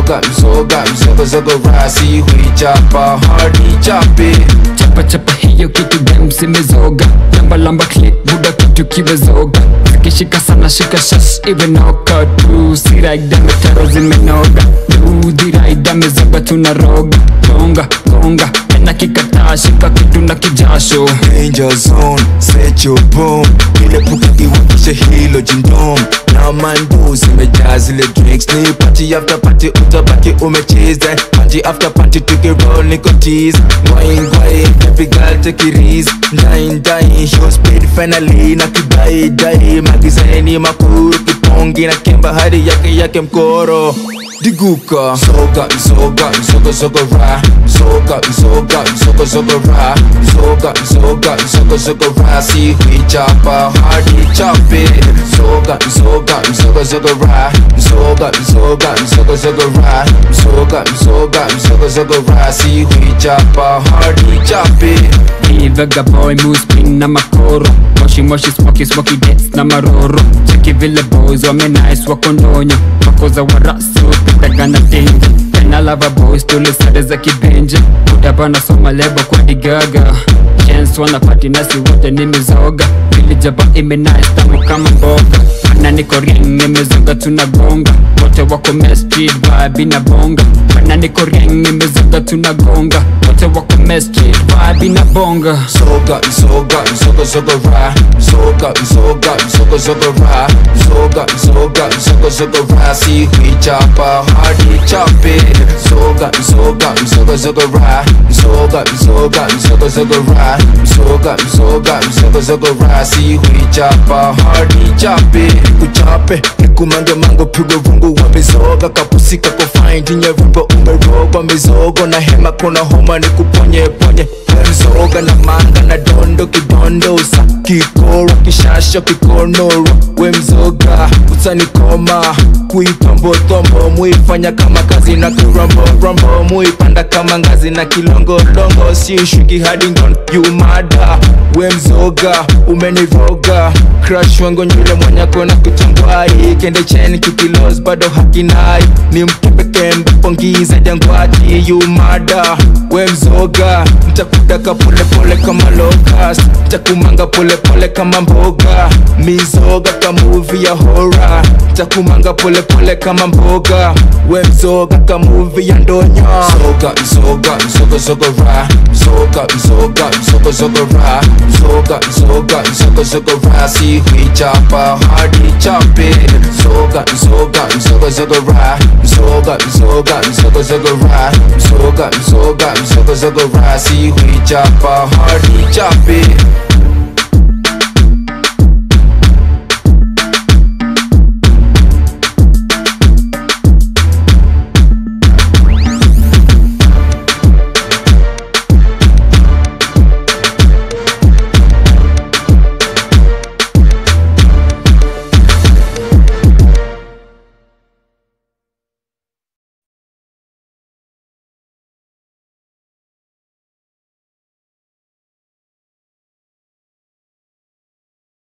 mzoga rasi huichapa hardi chape chapa hiyo kitu dem simezoga lamba click buda kitu kibezoga zikishika sana shika shash iwe noka tu si right dame taro zimenoga do the right dame zoga tunaroga gonga na kikataa shika kitu na kijasho danger zone set your boom ile puka iwakishe hilo jindom na mandu zimejaa zile drinks ni party after party utabaki umecheese party after party tukiroll niko tease wine baby girl take it easy dying show speed finally na kidai magizeni makuru kipongi na kemba hadi yake mkoro diguka zoga ra zoga ra si huichapa hardi chape zoga ra zoga ra si huichapa hardi chape Vega boy moose spin na makoro moshi smoky dance na maroro cheki vile boys wame nice wakondonyo wakoza warasu pitaga na tingi tena lava boys tule sare za kibenje udaba na soma lebo kwa digaga chance wana party nasi wote ni mizoga vile jaba ime nice tamu kama mboga na niko ring imezoga tunagonga wote wako mess street vibe na bonga na niko ring imezoga tunagonga wote wako mess street vibe na bonga zoga ra zoga ra si huichapa hardi chape zoga ra zoga ra si huichapa hardi chape kuchape mango pigo vungu wa mizoga kapusika ko find nyevumba umerogwa mizogo na hema kona homa ni kuponye mzoga na manga na dondo kidondosa kikoro kishasha kikonoro we mzoga utanikoma kuipambo tombo muifanya kama kazi na kurombo muipanda kama ngazi na kilongolongo sishuki hadi ngon yumada we mzoga umeniroga crush wango nyule mwanyako na kuchangwai kende cheni kikilos bado hakinai ni mkembe pongiza jangwati yumada we mzoga mtakudaka pole kama locust mtakumanga pole kama mboga mizoga ka movie ya horror mtakumanga pole kama mboga we mzoga ka movie ya ndonya zoga ra zoga ra si huichapa hardi chape zoga ra zoga ra si huichapa hardi chape